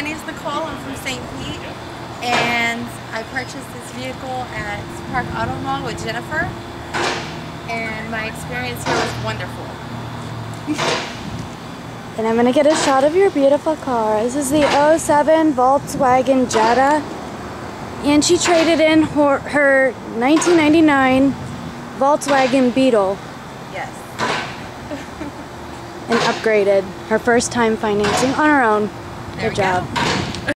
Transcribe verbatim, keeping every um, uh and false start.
my name is Nicole. I'm from Saint Pete, and I purchased this vehicle at Park Auto Mall with Jennifer, and my experience here was wonderful. And I'm going to get a shot of your beautiful car. This is the oh seven Volkswagen Jetta, and she traded in her, her nineteen ninety-nine Volkswagen Beetle. Yes. And upgraded her first time financing on her own. There Good job. Go.